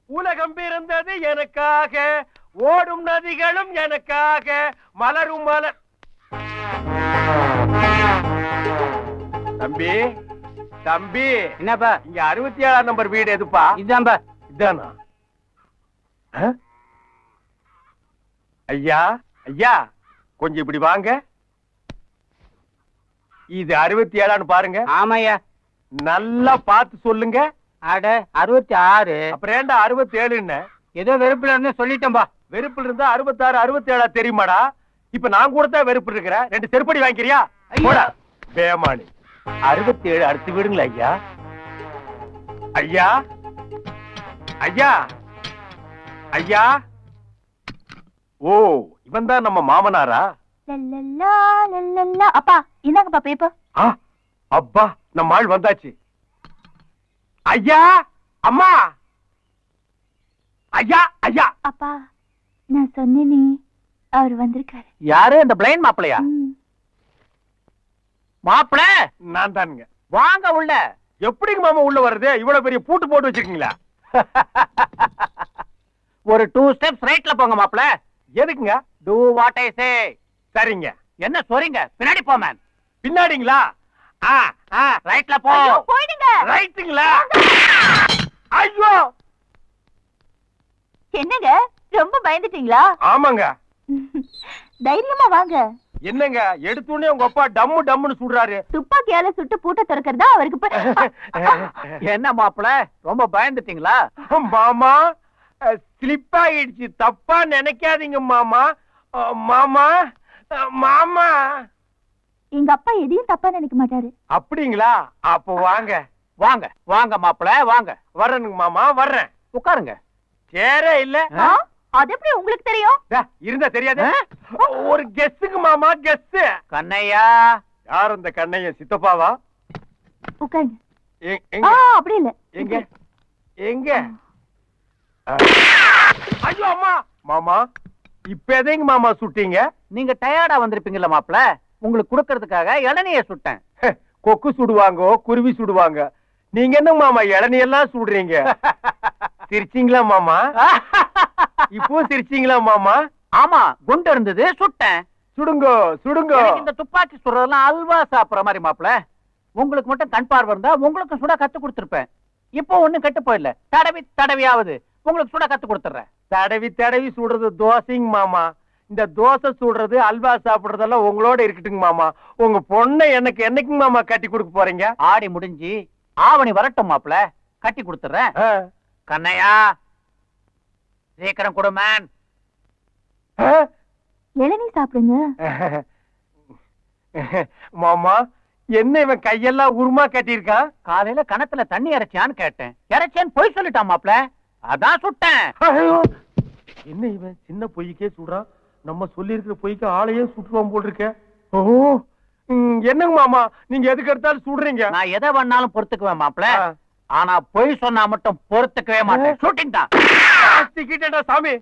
உலகம் பிறந்தது எனக்காக, ஓடும் நதிகளும் எனக்காக, மலரும் மலர். தம்பி தம்பி, என்னப்பா இங்க 67ஆம் நம்பர் வீடு எதுப்பா? இதான்பா. இதானா? ஐயா ஐயா, கொஞ்சம் இப்படி வாங்க. இது 67ஆன்னு பாருங்க. ஆமாய்யா. நல்லா பார்த்து சொல்லுங்க. அட 66. அப்புறம் ஏண்டா 67? ஏதோ வெறுப்புல இருந்து சொல்லிட்டேன்பா. வெறுப்புல இருந்தா 66 67 தெரியுமாடா? இப்ப நான் கூட தான் வெறுப்பு இருக்கிறேன். 2 செருப்படி வாங்கிக்கிறியா? போடா பேமானி. 67 அடுத்து விடுங்களா ஐயா. ஐயா ஐயா ஐயா. ஓ, இவன் தான் நம்ம மாமனாரா? அப்பா இந்தாங்கப்பா பேப்பர். அப்பா, நம்ம ஆள் வந்தாச்சு. ஐயா அம்மா. ஐயா ஐயா. அப்பா நான் சொன்னேனே, அவர் வந்திருக்காரு. யாரு? அந்த பிளைன் மாப்பிளையா? மாப்பிள நான் தானுங்க. வாங்க உள்ள. எப்படிங்க மாமா உள்ள வருது? இவ்வளவு பெரிய பூட்டு போட்டு வச்சிருக்கீங்களா? ஒரு 2 ஸ்டெப்ஸ் ரைட்ல போங்க மாப்பிள. எதுக்குங்க? Do what I say. சரிங்க. என்ன சொல்றீங்க? பின்னாடி போ மேன். பின்னாடிங்களா? ரைட்ல போ. போயிடுங்க. ரைட்டுங்களா? ஐயோ, என்னங்க ரொம்ப பயந்துட்டீங்களா? ஆமாங்க. தைரியமா வாங்க. என்னங்க எடுத்துனே உங்க அப்பா டம்மு டம்முன்னு சுடுறாரு. துப்பாக்கியால சுட்டு பூட்ட திறக்கிறதா அவருக்கு. என்ன மாப்பிள ரொம்ப பயந்துட்டீங்களா? மாமா ஸ்லிப் ஆயிடுச்சு, தப்பா நினைக்காதீங்க மாமா. மாமா மாமா. எங்க அப்பா எதையும் தப்பா நினைக்க மாட்டாரு. அப்படிங்களா? அப்ப வாங்க வாங்க வாங்க மாப்பிள வாங்க. வர்றேனுங்க மாமா, வர்றேன். உட்காருங்க. சேரே இல்ல. அது எப்படி உங்களுக்கு தெரியும்? இருந்தா தெரியாது. ஒரு கெஸ்ஸுக்கு மாமா, கெஸ். கண்ணையா. யார் அந்த கண்ணையா? சித்தப்பாவா? உட்காருங்க. அப்படி இல்ல. எங்க எங்க? ஐயோ அம்மா. மாமா இப்ப எதைங்க மாமா சுட்டீங்க? நீங்க டயர்டா வந்திருப்பீங்கல்ல மாப்பிள, உங்களுக்கு குடுக்கறதுக்காக இளநிய சுட்டேன். கொக்கு சுடுவாங்க, குருவி சுடுவாங்க. நீங்க என்ன மாமா இளநியெல்லாம் சுடுறீங்க? சிரிச்சீங்களா மாமா? இப்போ சிரிச்சீங்களா மாமா? ஆமா, குண்டு இருந்தது சுட்டேன். சுடுங்க சுடுங்க. இந்த துப்பாக்கி சுடுறதெல்லாம் அல்வா சாப்பிடுற மாதிரி மாப்பிள. உங்களுக்கு மட்டும் கண் பார்வை இருந்தா உங்களுக்கு சுட கத்து கொடுத்திருப்பேன். இப்போ ஒண்ணும் கெட்டு போயிடல. தடவி தடவியாவது உங்களுக்கு சுட கத்து கொடுத்துறேன். தடவி தடவி சுடுறது தோசைங்க மாமா. இந்த தோசை சுடுறது அல்வா சாப்பிடுறதெல்லாம் உங்களோட இருக்கட்டுங்க மாமா. உங்க பொண்ணை எனக்கு என்னைக்குங்க மாமா கட்டி கொடுக்க போறீங்க? ஆடி முடிஞ்சு ஆவணி வரட்டும் மாப்பிள, கட்டி கொடுத்துறேன். கண்ணையா சீக்கிரம் கொடு மேன். இளநீ சாப்பிடுங்க மாமா. என்ன இவன் கையெல்லாம் உருமா கட்டியிருக்கான்? காலையில கணத்துல தண்ணி இறைச்சான்னு கேட்டேன். இறைச்சேன்னு பொய் சொல்லிட்டான் மாப்பிள, அதான் சுட்டேன். என்ன இவன் சின்ன பொய்க்கே சுடுறான்? நம்ம சொல்லி இருக்கிற பொய்க்கு ஆளையே சுட்டுவான் போல் இருக்க. ஓ, என்னங்க மாமா நீங்க எதுக்கு எடுத்தாலும் சுடுறீங்க? நான் எதை வேணாலும் பொறுத்துக்குவேன் மாப்பிள, ஆனா பொய் சொன்னா மட்டும் பொறுத்துக்கவே மாட்டேன். ஷூட்டிங் தான். சிக்கிட்டேன்டா சாமி.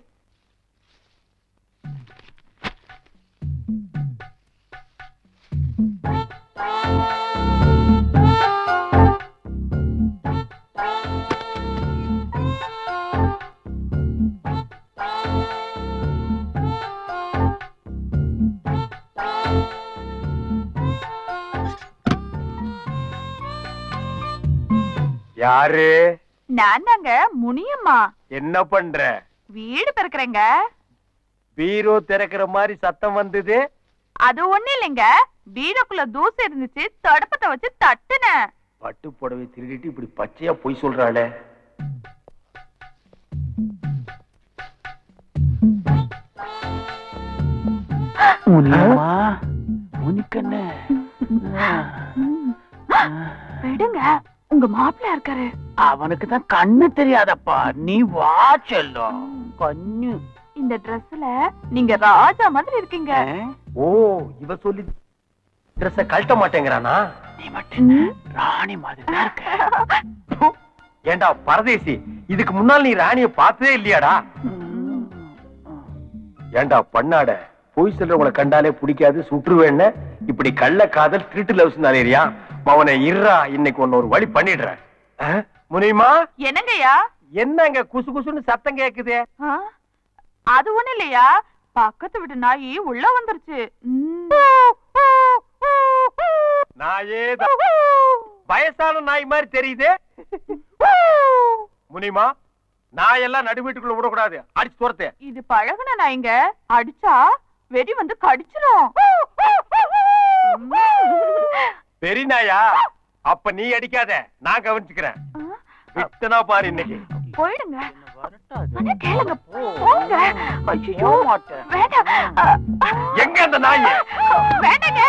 யாரு? நான் தாங்க முனியம்மா. என்ன பண்ற? வீடு திறக்கிறேங்க. பீரோ திறக்கிற மாதிரி சத்தம் வந்தது. அது ஒண்ணு இல்லைங்க, பீரோக்குள்ள தூசு இருந்துச்சு, தடுப்பத்தை வச்சு தட்டுனேன். பட்டு புடவை திருடிட்டு இப்படி பச்சையா பொய் சொல்றாளே. முனியம்மா, முனிக்கண்ண விடுங்க, உங்க மாப்பிள்ள இருக்காரு. அவனுக்கு தான் கண்ணு தெரியாதப்பா, நீ வா செல்லும். கண்ணு இந்த ட்ரெஸ்ல நீங்க ராஜா மாதிரி இருக்கீங்க. ஓ, இவ சொல்லி ட்ரெஸ்ஸ கழட்ட மாட்டேங்கிறானா? நீ மட்டும் ராணி மாதிரி தான் இருக்க. ஏண்டா பரதேசி, இதுக்கு முன்னால் நீ ராணிய பார்த்ததே இல்லையாடா? ஏண்டா பண்ணாட, போய் சொல்றவங்களை கண்டாலே பிடிக்காது, சுற்றுவேன்னு இப்படி கள்ள காதல் திருட்டு லவ்ஸ் நாளேரியா? அவனை இருறா, இன்னைக்கு ஒன்னு ஒரு வழி பண்ணிடுறேன். முனியுமா. என்னங்கய்யா? என்னங்க குசு குசுன்னு சத்தம் கேக்குது? அது ஒண்ணு இல்லையா, பக்கத்து வீட்டு நாயி உள்ள வந்துருச்சு. நாயே வயசான நாய் மாதிரி தெரியுது. முனிமா, நாயெல்லாம் நடு வீட்டுக்குள்ள விடக்கூடாது, அடிச்சு துரத்து. இது பழகுன நாய்ங்க, அடிச்சா வெடி வந்து கடிச்சிடும். பெரிய நாயா? அப்ப நீ அடிக்காத, நான் கவனிச்சுக்கிறேன். விட்டனா பாரு இன்னைக்கு. போயிடுங்க. கேளுங்க, போங்க. ஐயோ வேண்டாம். எங்க அந்த நாய்? வேண்டாங்க.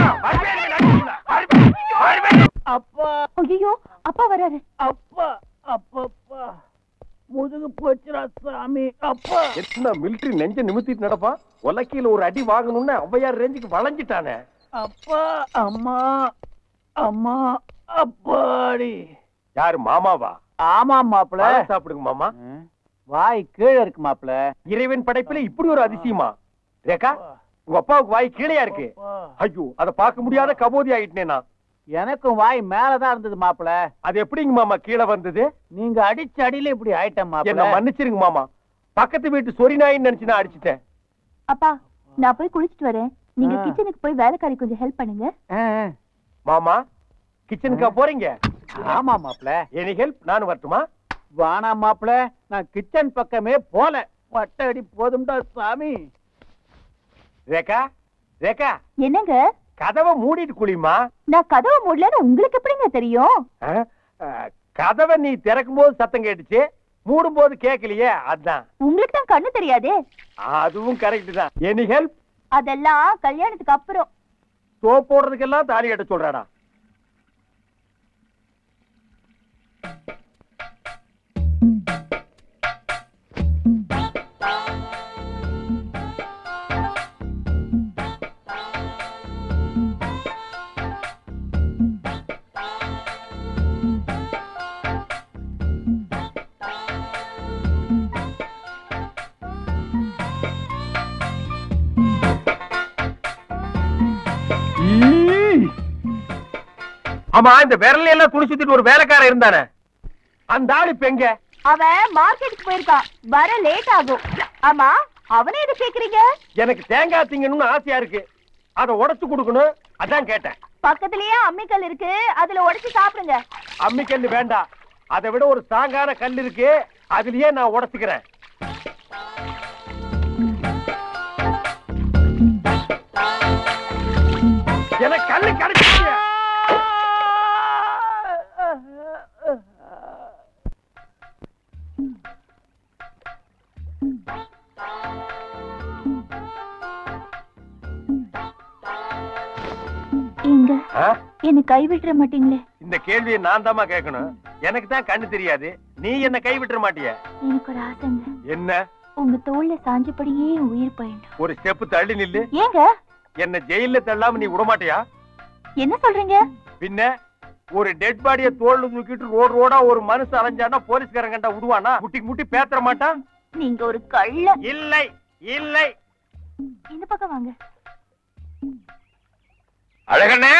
அப்பா. ஐயோ அப்பா வராரு. அப்பா அப்பா முதுகு போச்சுடா சாமி. அப்பா. எத்தனை மிலிட்டரி நெஞ்ச நிமித்திட்டு நடப்பா. உலக்கையில ஒரு அடி வாங்கணும்னு ஔவையார் ரேஞ்சுக்கு வளைஞ்சிட்டானே. அப்பா அம்மா அம்மா அப்பாடி. யாரு மாமாவா? ஆமா மாப்பிள. சாப்பிடுங்க மாமா. வாய் கீழே இருக்கு மாப்பிள. இறைவன் படைப்புல இப்படி ஒரு அதிசயமா? ரேகா, உங்க அப்பாவுக்கு வாய் கீழையா இருக்கு. ஐயோ, அத பார்க்க முடியாத கபோதி ஆயிட்டேனா. எனக்கும் வாய் மேலதான் இருந்தது மாப்பிள. அது எப்படிங்க மாமா கீழே வந்தது? நீங்க அடிச்ச அடியில இப்படி ஆயிட்டேன் மாப்பிள. என்ன மன்னிச்சிருங்க மாமா. பக்கத்து வீட்டு சொரி நாயின்னு நினைச்சு நான் அடிச்சிட்டேன். அப்பா, நான் போய் குளிச்சிட்டு வரேன். நீங்க கிச்சனுக்கு போய் வேலைக்காரி கொஞ்சம் ஹெல்ப் பண்ணுங்க. மாமா, கிச்சனுக்கா போறீங்க? ஆமா மாப்பிள. Any help? நானும் வரட்டுமா? வானா மாப்பிள, நான் கிச்சன் பக்கமே போல. வட்ட அடி போதும்டா சாமி. ரேகா, ரேகா. என்னங்க? கதவை மூடிட்டு குளிமா. நான் கதவை மூடலன்னு உங்களுக்கு எப்படிங்க தெரியும்? கதவை நீ திறக்கும் போது சத்தம் கேட்டுச்சு, மூடும் போது கேட்கலையே, அதான். உங்களுக்கு தான் கண்ணு தெரியாதே. அதுவும் கரெக்ட் தான். Any help? அதெல்லாம் கல்யாணத்துக்கு அப்புறம். சோப் போடுறதுக்கெல்லாம் தாலி கட்ட சொல்றாடா. ஆமா, இந்த விரல எல்லாம் துணி சுத்திட்டு ஒரு வேலைக்காரன் இருந்தானே, அந்த ஆளு இப்ப எங்க? அவன் மார்க்கெட்டுக்கு போயிருக்கான், வர லேட் ஆகும். ஆமா, அவனே எது கேக்குறீங்க? எனக்கு தேங்காய் திங்கணும்னு ஆசையா இருக்கு, அத உடைச்சு கொடுக்கணும், அதான் கேட்டேன். பக்கத்துலயே அம்மிக்கல் இருக்கு, அதுல உடைச்சு சாப்பிடுங்க. அம்மிக்கல் வேண்டாம், அதை விட ஒரு ஸ்ட்ராங்கான கல் இருக்கு, அதுலயே நான் உடைச்சுக்கிறேன். எனக்கு கல்லு கிடைச்சிருச்சு. இங்க என்ன கை விட்டுற மாட்டீங்களே? இந்த கேள்வியை நான் தாமா கேட்கணும். எனக்கு தான் கண்ணு தெரியாது, நீ என்ன கை விட்டுற மாட்டிய? எனக்கு ஒரு ஆசைங்க. என்ன? உங்க தோல்ல சாஞ்சபடியே உயிர் பயணம். ஒரு ஸ்டெப் தள்ளி நில்லு. ஏங்க? என்ன ஜெயில தள்ளாம நீ விட மாட்டியா? என்ன சொல்றீங்க? பின்ன ஒரு டெட் பாடிய தோல்ல தூக்கிட்டு ரோடு ரோடா ஒரு மனுஷன் அலைஞ்சானா போலீஸ்காரன் கண்டா விடுவானா? முட்டி முட்டி பேத்தற மாட்டான். நீங்க ஒரு கள்ள. இல்லை இல்லை. இந்த பக்கம் வாங்க. அழகண்ணே.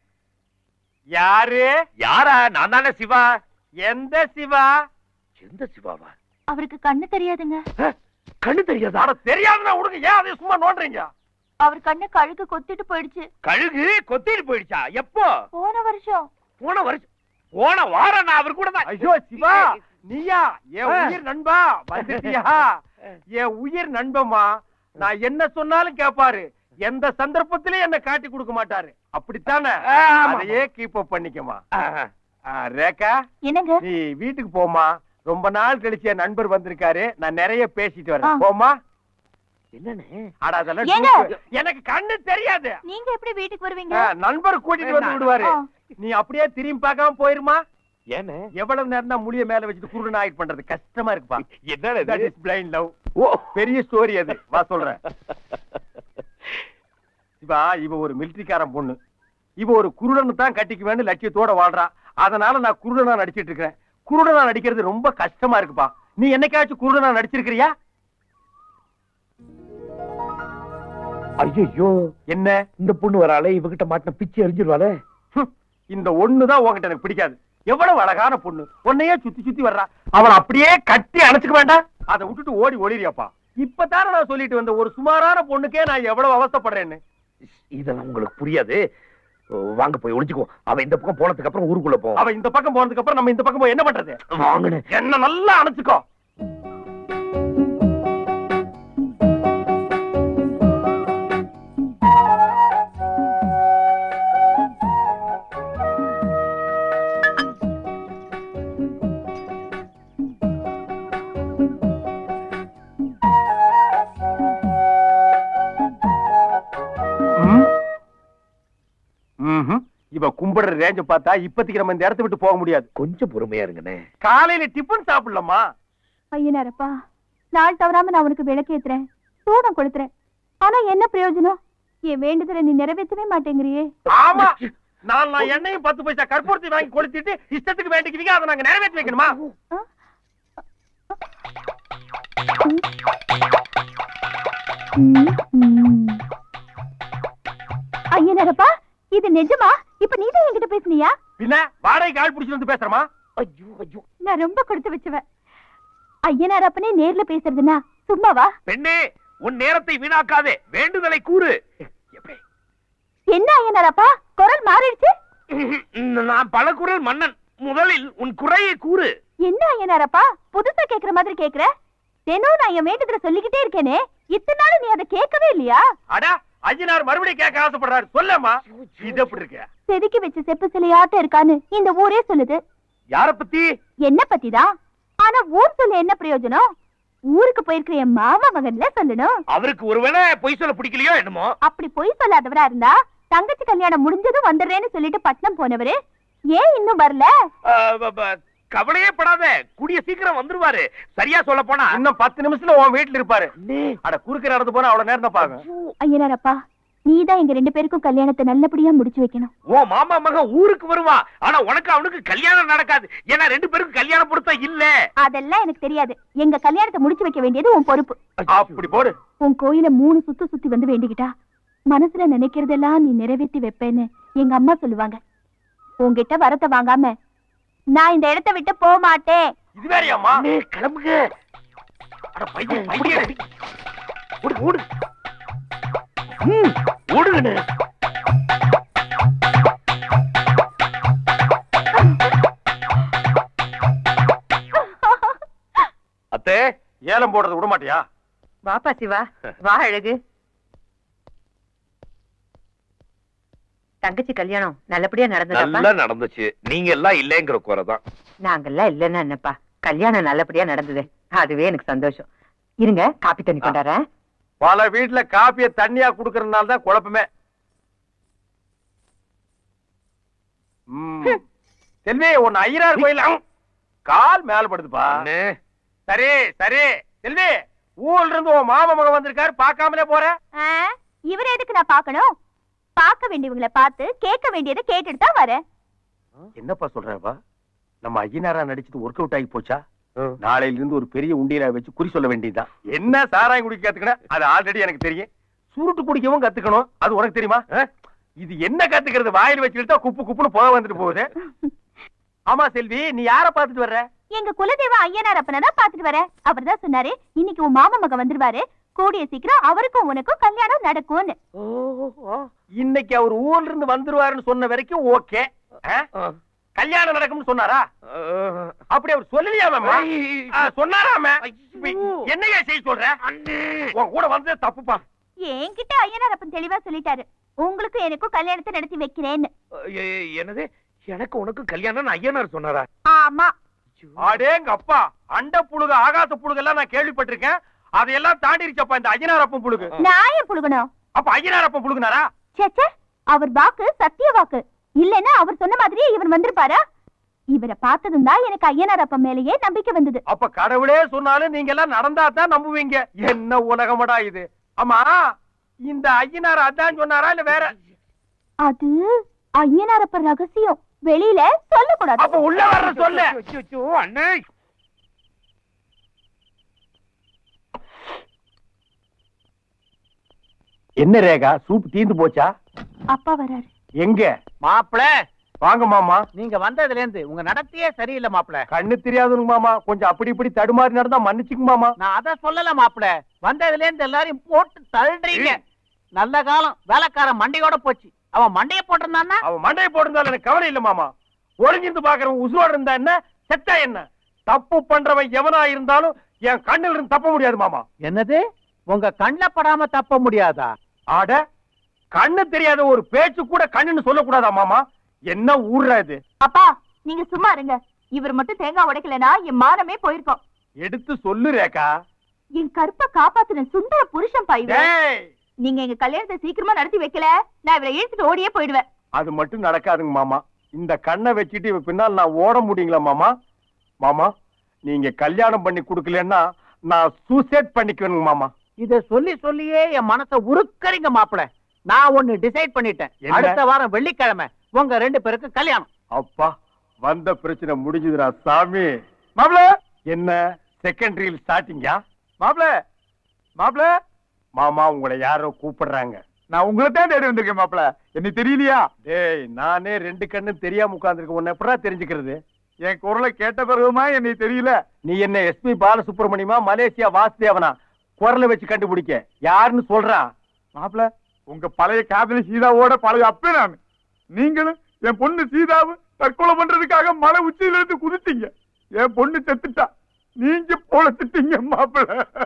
யாரு? யாரா? நான் தானே சிவா. எந்த சிவா? எந்த சிவாவா? அவருக்கு கண்ணு தெரியாதுங்க. கண்ணு தெரியாதா? தெரியாதுன்னா விடுங்க, ஏன் அதை சும்மா நோண்டுறீங்க? அவர் கண்ணு கழுகு கொத்திட்டு போயிடுச்சு. கழுகு கொத்திட்டு போயிடுச்சா? எப்போ? போன வருஷம். போன வருஷம்? போன வாரம் நான் அவர் கூட தான். ஐயோ சிவா, நீயா? என் உயிர் நண்பா, வந்துட்டியா? என் உயிர் நண்பமா, நான் என்ன சொன்னாலும் கேட்பாரு, எந்த சந்தர்ப்பத்திலே என்ன காட்டி கொடுக்க மாட்டாரு, அப்படித்தானே? அதையே கீப் அப் பண்ணிக்கமா. ரேகா, என்னங்க? நீ வீட்டுக்கு போமா, ரொம்ப நாள் கழிச்சு என் நண்பர் வந்திருக்காரு, நான் நிறைய பேசிட்டு வரேன். போமா. என்னன்னு? எனக்கு கண்ணு தெரியாது. நீங்க எப்படி வீட்டுக்கு வருவீங்க? நண்பர் கூட்டிட்டு வந்து விடுவாரு, நீ அப்படியே திரும்பி பார்க்காம போயிருமா. ஏன்னு? எவ்வளவு நேரம் தான் முடிய மேல வச்சுட்டு குருடன் ஆயிட் பண்றது கஷ்டமா இருக்குப்பா. என்ன? Blind love. பெரிய ஸ்டோரி அது, வா சொல்றேன். சிவா, இவ ஒரு மிலிட்டரிக்காரன் பொண்ணு, இவ ஒரு குருடனை தான் கட்டிக்குவேன்னு லட்சியத்தோட வாழ்றா. அதனால நான் குருடனா நடிச்சிட்டு இருக்கிறேன். குருடனா நடிக்கிறது ரொம்ப கஷ்டமா இருக்குப்பா. நீ என்னைக்காச்சும் குருடனா நடிச்சிருக்கிறியா? ஐயோ, என்ன இந்த பொண்ணு வராளே, இவகிட்ட மாட்டின பிச்சு எரிஞ்சிருவாளே. இந்த ஒண்ணுதான் உன்கிட்ட எனக்கு பிடிக்காது. எவ்வளவு அழகான பொண்ணு, உன்னையே சுத்தி சுத்தி வர்றா. அவன் அப்படியே கட்டி அணைச்சுக்க வேண்டாம். அதை விட்டுட்டு ஓடி ஓடிறியாப்பா. இப்பதானே நான் சொல்லிட்டு வந்த ஒரு சுமாரான பொண்ணுக்கே நான் எவ்வளவு அவஸ்தைப்படுறேன்னு. இதெல்லாம் உங்களுக்கு புரியாது. வாங்க போய் ஒளிச்சுக்கோ. அவன் இந்த பக்கம் போனதுக்கு அப்புறம் ஊருக்குள்ள போ. அவன் இந்த பக்கம் போனதுக்கு அப்புறம் நம்ம இந்த பக்கம் போய் என்ன பண்றது? வாங்கன்னு என்ன நல்லா அணைச்சுக்கோ. இவ கும்பிடுற ரேஞ்ச பார்த்தா இப்பத்திக்கு நம்ம இந்த இடத்தை விட்டு போக முடியாது. கொஞ்சம் பொறுமையா இருங்கண்ணே. காலையில டிபன் சாப்பிடலாமா? ஐயனாரப்பா, நாள் தவறாம நான் உனக்கு விளக்கேத்துறேன், சூடம் கொளுத்துறேன். ஆனா என்ன பிரயோஜனம்? என் வேண்டுதலை நீ நிறைவேற்றவே மாட்டேங்கிறியே. ஆமா, நான் எண்ணெயும் 10 பைசா கற்பூரத்தை வாங்கி கொளுத்திட்டு இஷ்டத்துக்கு வேண்டிக்குவீங்க. அதை நாங்க நிறைவேற்றி வைக்கணுமா? ஐயனாரப்பா, இது நிஜமா? இப்ப நீதான் என்கிட்ட பேசுனியா? பின்ன வாடகைக்கு ஆள் பிடிச்சு வந்து பேசுறமா? ஐயோ ஐயோ, நான் ரொம்ப கொடுத்து வச்சுவேன். ஐயனாரப்பனே நேர்ல பேசுறதுனா சும்மாவா? பெண்ணே, உன் நேரத்தை வீணாக்காதே, வேண்டுதலை கூறு. என்ன ஐயனாரப்பா, குரல் மாறிடுச்சு? நான் பல குரல் மன்னன். முதலில் உன் குறையை கூறு. என்ன ஐயனாரப்பா, புதுசா கேக்குற மாதிரி கேக்குற? தினம் நான் என் வேண்டுதலை சொல்லிக்கிட்டே இருக்கேனே, இத்தனை நாள் நீ அதை கேட்கவே இல்லையா? அடா, ஐயனார் மறுபடியும் கேட்க ஆசைப்படுறாரு. சொல்லமா, இது எப்படி இருக்கு? செதுக்கி வச்ச செப்பு சிலையாட்டம் இருக்கான்னு இந்த ஊரே சொல்லுது. யார பத்தி? என்ன பத்திதான். ஆனா ஊர் சொல்ல என்ன பிரயோஜனம்? ஊருக்கு போயிருக்கிற என் மாமா மகன்ல சொல்லணும். அவருக்கு ஒருவேளை பொய் சொல்ல பிடிக்கலையோ என்னமோ. அப்படி பொய் சொல்லாதவரா இருந்தா தங்கச்சி கல்யாணம் முடிஞ்சதும் வந்துடுறேன்னு சொல்லிட்டு பட்னம் போனவரு ஏன் இன்னும் வரல? கவலையே படாத, கூடிய சீக்கிரம் வந்துருவாரு. சரியா சொல்ல போனா இன்னும் 10 நிமிஷத்துல உன் வீட்டுல இருப்பாரு. அட, குறுக்க நடந்து போனா அவ்வளவு நேரம் தான் பாக்க. ஐயனாரப்பா, நீதான் எங்க 2 பேருக்கும் கல்யாணத்தை நல்லபடியா முடிச்சு வைக்கணும். ஓ மாமா மகன் ஊருக்கு வருவா, ஆனா உனக்கு அவனுக்கு கல்யாணம் நடக்காது. ஏன்னா 2 பேருக்கும் கல்யாணம் பொருத்தம் இல்ல. அதெல்லாம் எனக்கு தெரியாது. எங்க கல்யாணத்தை முடிச்சு வைக்க வேண்டியது உன் பொறுப்பு. அப்படி போடு. உன் கோயில 3 சுத்தி வந்து வேண்டிக்கிட்டா மனசுல நினைக்கிறதெல்லாம் நீ நிறைவேற்றி வைப்பேன்னு எங்க அம்மா சொல்லுவாங்க. உன்கிட்ட வரத்தை வாங்காம நான் இந்த இடத்தை விட்டு போக மாட்டேன். இது வேறையாமா? கிளம்புங்க. அட பையன், பையன் ஓடு ஓடு. ஓடுங்கண்ணே. அத்தே, ஏலம் போடுறது விட மாட்டியா? வாப்பா சிவா, வா அழகு. தங்கச்சி கல்யாணம் நல்லபடியா நடந்ததப்பா? நல்லா நடந்துச்சு. நீங்க எல்லாம் இல்லங்கிற குறைதான். நாங்கெல்லாம் இல்லன்னா என்னப்பா, கல்யாணம் நல்லபடியா நடந்தது, அதுவே எனக்கு சந்தோஷம். இருங்க, காப்பி தண்ணி கொண்டாறேன். பல வீட்டுல காப்பிய தண்ணியா குடுக்கறதுனால தான் குழப்பமே. செல்வி, உன் ஐயனார் கோயில் கால் மேல படுதுப்பா. சரி சரி செல்வி, ஊர்ல இருந்து உன் மாமா மகன் வந்திருக்காரு, பாக்காமலே போற. இவரை எதுக்கு நான் பாக்கணும்? பார்க்க வேண்டியவங்களை பார்த்து கேட்க வேண்டியதை கேட்டுட்டு தான் வரேன். என்னப்பா சொல்றப்பா? நம்ம ஐயனாரா நடிச்சது ஒர்க் அவுட் ஆகி போச்சா? நாளையில இருந்து ஒரு பெரிய உண்டியலா வச்சு குறி சொல்ல வேண்டியதுதான். என்ன சாராயம் குடிக்க கத்துக்கணும், அது ஆல்ரெடி எனக்கு தெரியும். சுருட்டு குடிக்கவும் கத்துக்கணும், அது உனக்கு தெரியுமா? இது என்ன கத்துக்கிறது? வாயில் வச்சுக்கிட்டா குப்பு குப்புன்னு போக வந்துட்டு போகுது. ஆமா செல்வி, நீ யார பாத்துட்டு வர்ற? எங்க குலதெய்வ ஐயனார் அப்பனை தான் பாத்துட்டு வரேன். அவர் தான் சொன்னாரு, இன்னைக்கு உன் மாமா மகன் வந்துருவாரு, கூடிய சீக்கிரம் அவருக்கும் உனக்கும் கல்யாணம் நடக்கும்னு. இன்னைக்கு அவர் ஊர்ல இருந்து வந்துருவாருன்னு சொன்ன வரைக்கும் ஓகே. கல்யாணம் நடக்கும்னு சொன்னாரா? அப்படி அவர் சொல்லலையாம? சொன்னாராம? என்னையா செய்ய சொல்ற? உன் கூட வந்ததே தப்புப்பா. என்கிட்ட ஐயனார் அப்பன் தெளிவா சொல்லிட்டாரு, உங்களுக்கு எனக்கும் கல்யாணத்தை நடத்தி வைக்கிறேன்னு. என்னது, எனக்கு உனக்கு கல்யாணம் ஐயனார் சொன்னாரா? ஆமா. அடேங்க அப்பா, அண்ட புழுகு ஆகாச புழுகு எல்லாம் நான் கேள்விப்பட்டிருக்கேன். அதையெல்லாம் தாண்டிருச்சப்பா இந்த ஐயனார் அப்பன் புழுகு. நான் ஏன் புழுகணும்? அப்ப ஐயனார் அப்பன் புழுகுனாரா? சேச்சே, அவர் வாக்கு சத்திய வாக்கு. இல்லன்னா அவர் சொன்ன மாதிரியே இவர் வந்திருப்பாரா? இவரை பார்த்ததும் தான் எனக்கு ஐயனார் அப்பன் மேலேயே நம்பிக்கை வந்தது. அப்ப கடவுளே சொன்னாலும் நீங்க எல்லாம் நடந்தா தான் நம்புவீங்க. என்ன உலகமடா இது? ஆமா, இந்த ஐயனார் அதான் சொன்னாரா இல்ல வேற? அது ஐயனார் அப்பன் ரகசியம், வெளியில சொல்லக்கூடாது. அப்ப உள்ள வர்ற சொல்ல. அண்ணே, என்ன ரேகா, சூப் தீந்து போச்சா? அப்பா வராரு. எங்க மாப்பிள, வாங்க மாமா. நீங்க வந்ததுல இருந்து உங்க நடத்தையே சரியில்லை மாப்பிள. கண்ணு தெரியாதுங்க மாமா, கொஞ்சம் அப்படி இப்படி தடுமாறி நடந்தா மன்னிச்சுங்க மாமா. நான் அத சொல்லல மாப்பிள, வந்ததுல இருந்து எல்லாரையும் போட்டு தள்ளுறீங்க. நல்ல காலம் வேலைக்காரன் மண்டையோட போச்சு. அவன் மண்டைய போட்டிருந்தான்னா? அவன் மண்டையை போட்டிருந்தாலும் எனக்கு கவலை இல்ல மாமா. ஒளிஞ்சிருந்து பாக்குறவன் உசுரோட இருந்தா என்ன, செத்தா என்ன? தப்பு பண்றவன் எவனா இருந்தாலும் என் கண்ணில் இருந்து தப்ப முடியாது மாமா. என்னது, உங்க கண்ணுல படாம தப்ப முடியாதா? ஆட, கண்ணு தெரியாத ஒரு பேச்சு கூட கண்ணுன்னு சொல்லக்கூடாதா மாமா? என்ன ஊர்ரா இது? அப்பா நீங்க சும்மா இருங்க. இவர் மட்டும் தேங்காய் உடைக்கலனா என் மானமே போயிருக்கும். எடுத்து சொல்லு ரேகா. என் கருப்பை காப்பாத்தின சுந்தர புருஷன் பாய்வே. டேய், நீங்க எங்க கல்யாணத்தை சீக்கிரமா நடத்தி வைக்கல, நான் இவரை இழுத்துட்டு ஓடியே போயிடுவேன். அது மட்டும் நடக்காதுங்க மாமா. இந்த கண்ணை வச்சுட்டு இவ பின்னால் நான் ஓட முடியுங்களா மாமா? மாமா, நீங்க கல்யாணம் பண்ணி கொடுக்கலன்னா நான் சூசைட் பண்ணிக்குவேனுங்க மாமா. இத சொல்லி சொல்லியே என் மனசை உருக்கறீங்க மாப்பிள. நான் ஒண்ணு டிசைட் பண்ணிட்டேன். என்ன? அடுத்த வாரம் வெள்ளிக்கிழமை உங்க 2 பேருக்கு கல்யாணம். அப்பா, வந்த பிரச்சனை முடிஞ்சுதுடா சாமி. மாப்ள, என்ன செகண்டரியில் ஸ்டார்டிங்கா? மாப்ள, மாப்ள, மாமா உங்களை யாரோ கூப்பிடுறாங்க. நான் உங்களை தான் தேடி வந்திருக்கேன் மாப்பிள. என்ன தெரியலையா? டேய், நானே 2 கண்ணும் தெரியாம உட்கார்ந்துருக்கேன். உன்னை எப்படா தெரிஞ்சுக்கிறது? என் குரலை கேட்ட பிறகுமா என்னை தெரியல? நீ என்ன எஸ்பி பாலசுப்ரமணியமா, மலேசியா வாசுதேவனா? குரலை வச்சு கண்டுபிடிக்க யாருன்னு சொல்றா? மாப்பிள, உங்க பழைய காதலி சீதாவோட பழைய அப்பே நான். நீங்களும் என் பொண்ணு சீதாவு தற்கொலை பண்றதுக்காக மலை உச்சியில இருந்து குதித்தீங்க. என் பொண்ணு செத்துட்டா, நீங்க பொழைச்சிட்டீங்க மாப்பிள.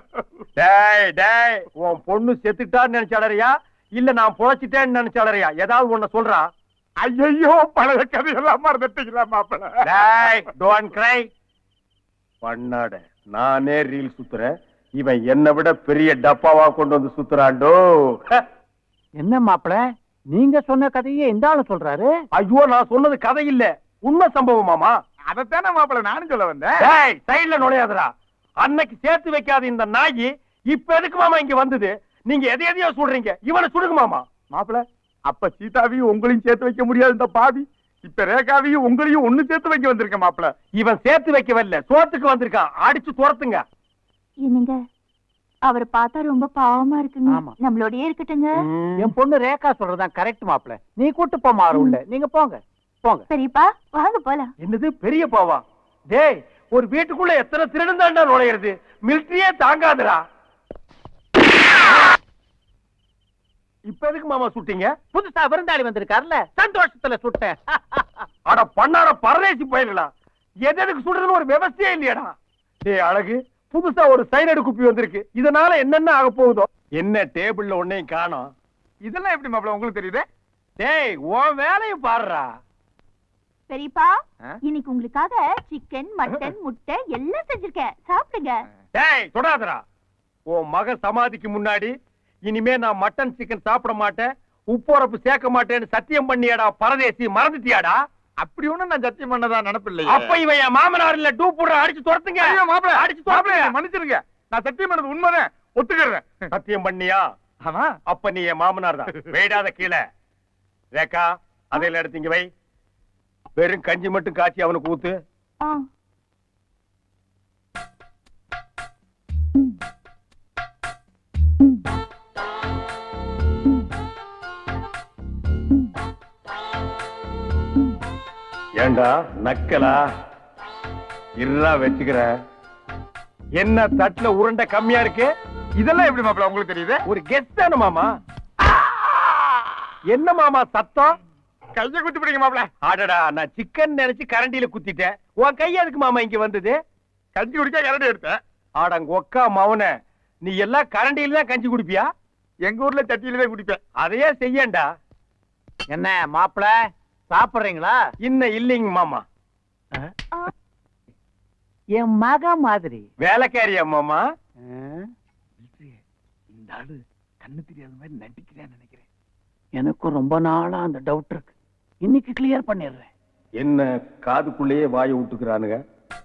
டேய் டேய், உன் பொண்ணு செத்துட்டான்னு நினைச்சாளறியா இல்ல நான் பொழைச்சிட்டேன்னு நினைச்சாளறியா? ஏதாவது ஒண்ணு சொல்றா. ஐயோ, பழைய கதையெல்லாம் மறந்துட்டீங்களா மாப்பிள? டேய், டோன்ட் கிரை. பண்ணாட, நானே ரீல் சுத்துறேன், இவன் என்னை விட பெரிய டப்பாவா கொண்டு வந்து சுத்துறாண்டோ. என்ன மாப்பிள, நீங்க சொன்ன கதையே இந்த ஆளு சொல்றாரு? ஐயோ, நான் சொன்னது கதை இல்ல, உண்மை சம்பவம் மாமா. அதைத்தானே மாப்பிள நானும் சொல்ல வந்தேன். டேய், சைடுல நுழையாதடா. அன்னைக்கு சேர்த்து வைக்காத இந்த நாயி இப்ப எதுக்கு மாமா இங்க வந்தது? நீங்க எதையோ சொல்றீங்க, இவனை சுடுங்க மாமா. மாப்பிள, அப்ப சீதாவையும் உங்களையும் சேர்த்து வைக்க முடியாது இந்த பாவி. இப்ப ரேகாவையும் உங்களையும் ஒண்ணு சேர்த்து வைக்க வந்திருக்கேன் மாப்பிள. இவன் சேர்த்து வைக்க வரல, சோத்துக்கு வந்திருக்கான். அடிச்சு துரத்துங்க. என்னங்க, அவர் பார்த்தா ரொம்ப பாவமா இருக்குங்க. ஆமா. நம்மளோடயே இருக்கட்டுங்க. என் பொண்ணு ரேகா சொல்றதான் கரெக்ட் மாப்பிள. நீ கூட்டு போ மாறு உள்ள. நீங்க போங்க போங்க. சரிப்பா, வாங்க போலாம். என்னது பெரிய பாவா? டேய், ஒரு வீட்டுக்குள்ள எத்தனை திருடன் தாண்டா நுழையிறது? மிலிட்டரியே தாங்காதுடா. இப்ப எதுக்கு மாமா சுட்டீங்க? புதுசா விருந்தாளி வந்திருக்காருல்ல, சந்தோஷத்துல சுட்டேன். அட பண்ணாட பரதேசி போயிடலாம். எதுக்கு சுடுறதுன்னு ஒரு விவசாயே இல்லையாடா? டேய் அழகு, புதுசா ஒரு சைனடு குப்பி வந்திருக்கு. இதனால என்னென்ன ஆக போகுதோ? என்ன டேபிள்ல ஒன்னையும் காணோம். இதெல்லாம் எப்படி மாப்பிள உங்களுக்கு தெரியுது? டேய், உன் வேலையை பாருடா. பெரியப்பா, இன்னைக்கு உங்களுக்காக சிக்கன், மட்டன், முட்டை எல்லாம் செஞ்சிருக்கேன். சாப்பிடுங்க. டேய், தொடாதடா. உன் மக சமாதிக்கு முன்னாடி இனிமே நான் மட்டன் சிக்கன் சாப்பிட மாட்டேன், உப்புரப்பு சேர்க்க மாட்டேன்னு சத்தியம் பண்ணியாடா பரதேசி? மறந்துட்டியாடா? அப்படி ஒண்ணும் நான் சத்தியம் பண்ணதா நினைப்பில்லை. அப்ப இவன் என் மாமனார் இல்ல, டூ போடுற. அடிச்சு துரத்துங்க. மாப்பிள, அடிச்சு துரத்துங்க. மன்னிச்சிருங்க. நான் சத்தியம் பண்ணது உண்மைதான், ஒத்துக்கிறேன். சத்தியம் பண்ணியா? ஆமா. அப்ப நீ என் மாமனார் தான். வேடாத கீழே. ரேகா, அதையில எடுத்து இங்க வை. வெறும் கஞ்சி மட்டும் காய்ச்சி அவனுக்கு ஊத்து. ஏண்டா நக்கலா? இருடா வச்சுக்கிற. என்ன தட்டுல உருண்டை கம்மியா இருக்கு? இதெல்லாம் எப்படி மாப்பிள உங்களுக்கு தெரியுது? ஒரு கெஸ்ட் தானே மாமா. என்ன மாமா சத்தம்? கைய குத்தி பிடிங்க மாப்பிள. ஆடடா, நான் சிக்கன் நினைச்சு கரண்டியில குத்திட்டேன். உன் கைய எதுக்கு மாமா இங்க வந்தது? கஞ்சி குடிக்க கரண்டி எடுத்தேன். ஆடங்க ஒக்கா மவன, நீ எல்லாம் கரண்டியில தான் கஞ்சி குடிப்பியா? எங்க ஊர்ல சட்டியில தான் குடிப்பேன். அதையே செய்யண்டா. என்ன மாப்பிள, சாப்பிடுறீங்களா? இன்னும் இல்லைங்க மாமா. என் மக மாதிரி. வேலைக்காரியா மாமா? இந்த ஆளு கண்ணு தெரியாத மாதிரி நடிக்கிறேன்னு நினைக்கிறேன். எனக்கும் ரொம்ப நாளா அந்த டவுட் இருக்கு. இன்னைக்கு கிளியர் பண்ணிடுறேன். என்ன காதுக்குள்ளேயே வாயை விட்டுக்கிறானுங்க?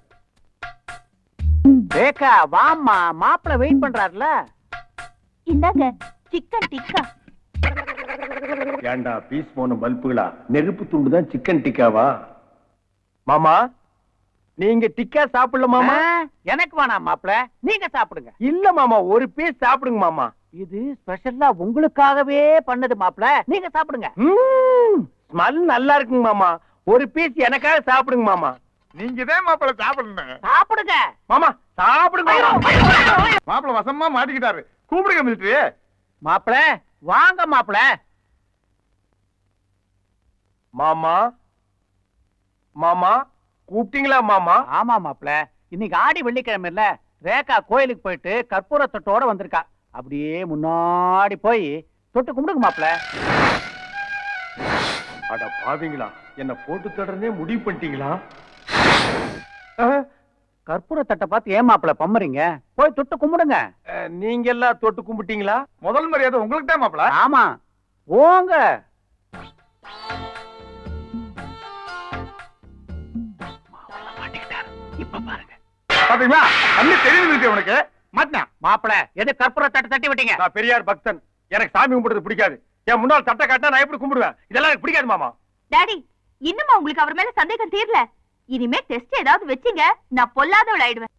ரேகா வாம்மா, மாப்பிள வெயிட் பண்றாருல. இந்தாங்க சிக்கன் டிக்கா. ஏண்டா பீஸ் போன பல்புகளா? நெருப்பு துண்டு தான் சிக்கன் டிக்காவா? மாமா, நீங்க டிக்கா சாப்பிடல மாமா. எனக்கு வேணாம் மாப்பிள, நீங்க சாப்பிடுங்க. இல்ல மாமா, ஒரு பீஸ் சாப்பிடுங்க மாமா. இது ஸ்பெஷலா உங்களுக்காகவே பண்ணது மாப்பிள, நீங்க சாப்பிடுங்க. ஸ்மெல் நல்லா இருக்குங்க மாமா. ஒரு பீஸ் எனக்காக சாப்பிடுங்க மாமா. நீங்க தான் மாப்பிள்ள சாப்பிடணும். சாப்பிடுங்க மாமா சாப்பிடுங்க மாப்பிள்ள வசமா மாட்டிக்கிட்டாரு. கூப்பிடுங்க மிலிட்டரி. மாப்பிள. வாங்க மாப்பிள. மாமா மாமா கூப்பிட்டீங்களா மாமா? ஆமா மாப்பிள, இன்னைக்கு ஆடி வெள்ளிக்கிழமை இல்ல, ரேகா கோயிலுக்கு போயிட்டு கற்பூர தொட்டோட வந்திருக்கா. அப்படியே முன்னாடி போய் தொட்டு கும்பிடுங்க மாப்பிள. அட பாவீங்களா, என்ன போட்டு தொடர்ந்தே முடிவு பண்ணிட்டீங்களா? கற்பூர தட்டை பார்த்து ஏன் மாப்பிள பம்மறீங்க? போய் தொட்டு கும்பிடுங்க. நீங்க எல்லாம் தொட்டு கும்பிட்டீங்களா? முதல் மரியாதை உங்களுக்கு தான் மாப்பிள்ள. ஆமா போங்க. இப்ப பாருங்க. பாத்தீங்களா, கண்ணு தெரியுது உனக்கு. மாட்டினா மாப்பிள, எது கற்பூர தட்டை தட்டி விட்டீங்க? நான் பெரியார் பக்தன், எனக்கு சாமி கும்பிடுறது பிடிக்காது. என் முன்னால் தட்டை காட்டினா நான் எப்படி கும்பிடுவேன்? இதெல்லாம் எனக்கு பிடிக்காது மாமா. டாடி, இன்னுமா உங்களுக்கு அவர் மேல சந்தேகம் தீரல? இனிமே டெஸ்ட் ஏதாவது வச்சீங்க, நான் பொல்லாதவள் ஆயிடுவேன்.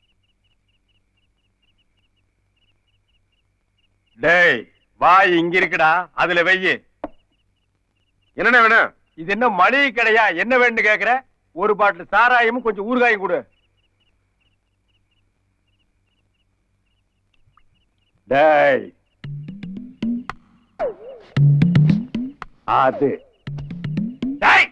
டேய் வாய் இங்க இருக்குடா, அதுல வெய்யு. என்ன வேணும்? இது என்ன மளிகை கடையா? என்ன வேணும்னு கேக்குற? ஒரு பாட்டில் சாராயமும் கொஞ்சம் ஊறுகாயும் கொடு. டேய் அது டேய்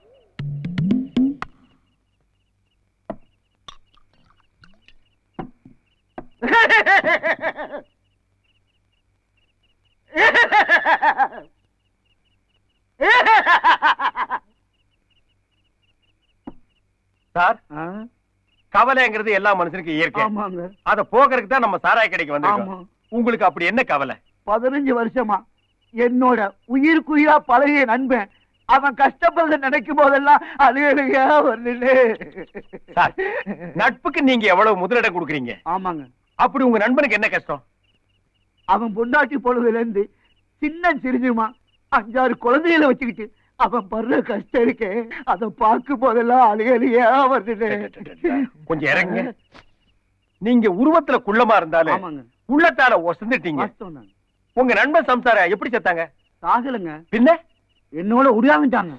சார், கவலைங்கிறது எல்லா மனுஷனுக்கும் இயற்கை. அத போக்குறதுக்கு தான் நம்ம சாராய கடைக்கு வந்திருக்கோம். உங்களுக்கு அப்படி என்ன கவலை? 15 வருஷமா என்னோட உயிருக்குயிரா பழகிய நண்பன் அவன் கஷ்டப்படுறத நினைக்கும் போதெல்லாம் அழுகையா வருது. சார், நட்புக்கு நீங்க எவ்வளவு முதலிடம் கொடுக்குறீங்க? ஆமாங்க. அப்படி உங்க நண்பனுக்கு என்ன கஷ்டம்? அவன் பொண்டாட்டி பொழுதுல இருந்து சின்ன சிரிஞ்சுமா 5-6 குழந்தைகளை வச்சுக்கிட்டு அவன் படுற கஷ்டம் இருக்கே, அதை பார்க்கும் போதெல்லாம் அழுகையா வருது. கொஞ்சம் இறங்க. நீங்க உருவத்துல குள்ளமா இருந்தாலும் உள்ளத்தால ஒசந்துட்டீங்க. உங்க நண்பன் சம்சார எப்படி செத்தாங்க? சாகலங்க, பின்ன என்னோட உருவாங்கிட்டாங்க.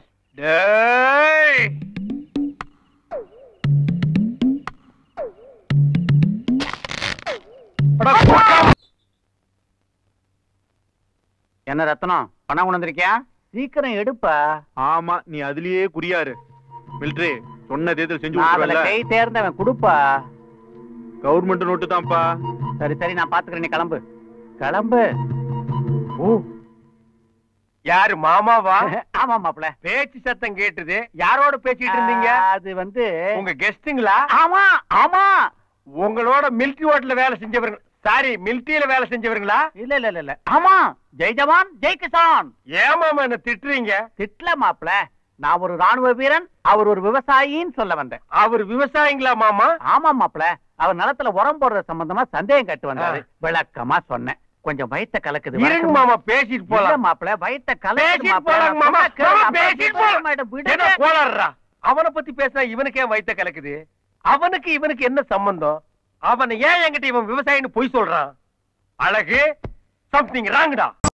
என்ன ரத்னம், பணம் கொண்டு வந்திருக்கியா? சீக்கிரம் எடுப்பா. ஆமா, நீ அதுலயே குறியாரு. மிலிட்டரி சொன்னதே செஞ்சு கை தேர்ந்தவன் கொடுப்பா. கவர்மெண்ட் நோட்டு தான்ப்பா. சரி சரி, நான் பாத்துக்கிறேன், நீ கிளம்பு கிளம்பு. ஓ, யாரு மாமாவா? ஆமா மாப்பிள. பேச்சு சத்தம் கேட்டது. யாரோட பேசிட்டு இருந்தீங்க? அது வந்து உங்க கெஸ்டுங்களா? ஆமா ஆமா. உங்களோட மிலிட்டரி ஹோட்டல்ல வேலை செஞ்சவங்க. சாரி, மிலிட்டரியில வேலை செஞ்சவங்களா? இல்ல இல்ல இல்ல. ஆமா, ஜெய் ஜவான் ஜெய் கிசான். ஏமாமா என்ன திட்டுறீங்க? திட்டல மாப்பிள, நான் ஒரு ராணுவ வீரன், அவர் ஒரு விவசாயின்னு சொல்ல வந்தேன். அவர் விவசாயிங்களா மாமா? ஆமா மாப்பிள, அவர் நிலத்துல உரம் போடுற சம்பந்தமா சந்தேகம் கட்டு வந்தாரு. விளக்கமா சொன்னேன். கொஞ்சம் வயித்த கலக்குது. இருங்க மாமா, பேசிட்டு போலாம். மாப்பிள வயித்த கலக்குது. அவனை பத்தி பேசினா இவனுக்கு ஏன் வயித்த கலக்குது? அவனுக்கு இவனுக்கு என்ன சம்பந்தம்? அவனை ஏன் என்கிட்ட இவன் விவசாயின்னு பொய் சொல்றான்? அழகு, சம்திங் ராங்கடா.